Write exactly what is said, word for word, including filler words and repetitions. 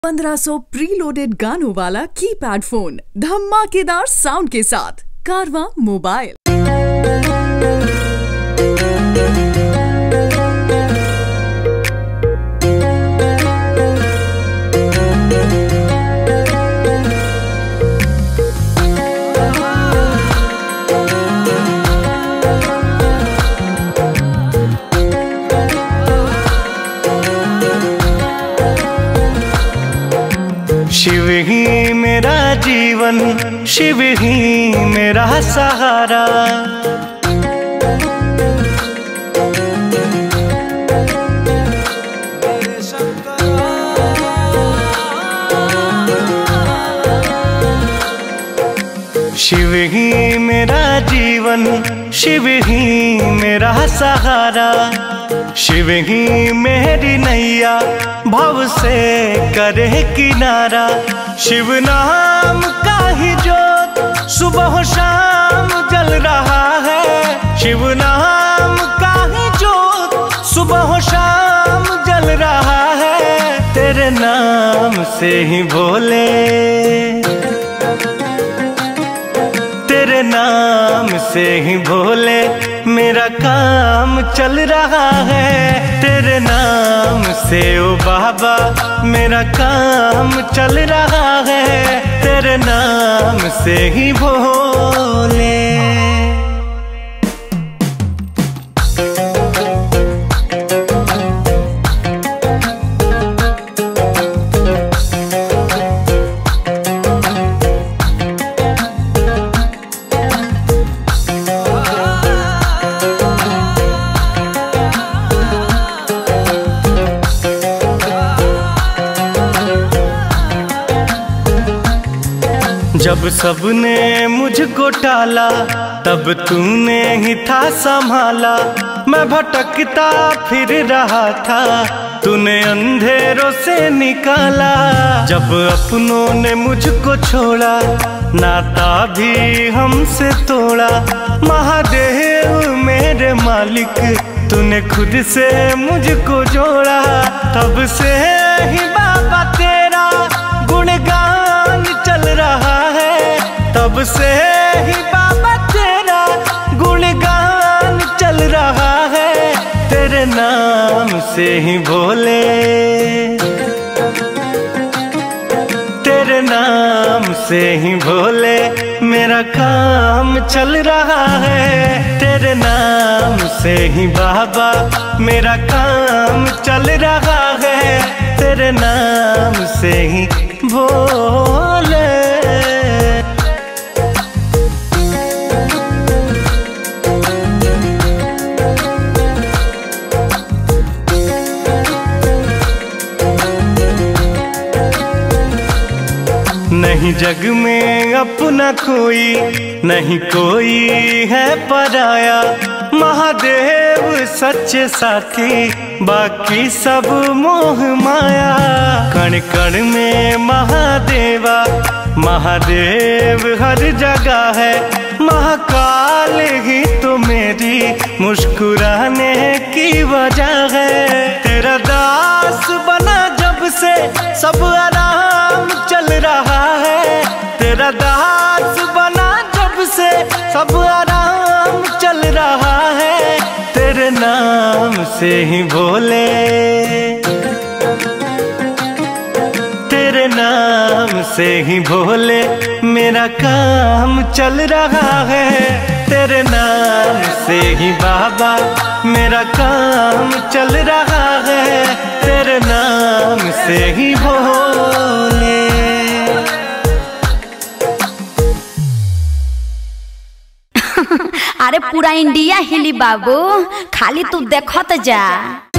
पंद्रह सौ प्रीलोडेड गानों वाला कीपैड फोन धमाकेदार साउंड के साथ कारवां मोबाइल। शिव ही मेरा जीवन, शिव ही मेरा सहारा। शिव ही मेरा जीवन, शिव ही मेरा सहारा। शिव ही मेरी नैया भव से करे किनारा। शिव नाम का ही जोत सुबह शाम जल रहा है। शिव नाम का ही जोत सुबह शाम जल रहा है। तेरे नाम से ही भोले, तेरे नाम से ही भोले मेरा काम चल रहा है। तेरे नाम से ओ बाबा मेरा काम चल रहा है। तेरे नाम से ही भोले। जब सबने मुझको टाला तब तूने ही था संभाला। मैं भटकता फिर रहा था, तूने अंधेरों से निकाला। जब अपनों ने मुझको छोड़ा, नाता भी हमसे तोड़ा। महादेव मेरे मालिक, तूने खुद से मुझको जोड़ा। तब से ही बाबा तेरा गुणगान चल रहा है। तब से ही बाबा तेरा गुणगान चल रहा है। तेरे नाम से ही भोले, तेरे नाम से ही भोले मेरा काम चल रहा है। तेरे नाम से ही बाबा मेरा काम चल रहा है। तेरे नाम से ही भोले। नहीं जग में अपना कोई, नहीं कोई है पराया। महादेव सच्चे साथी, बाकी सब मोह माया। कण कण में महादेवा, महादेव हर जगह है। महाकाल ही तो मेरी मुस्कुराने की वजह है। तेरा दास बना जब से सब आराम चल रहा है। तेरा दास बना जब से सब आराम चल रहा है। तेरे नाम से ही भोले, तेरे नाम से ही भोले मेरा काम चल रहा है। तेरे नाम से ही बाबा मेरा काम चल रहा है। तेरे नाम से ही भोले। अरे पूरा इंडिया हिली बाबू, खाली तू देखत जा।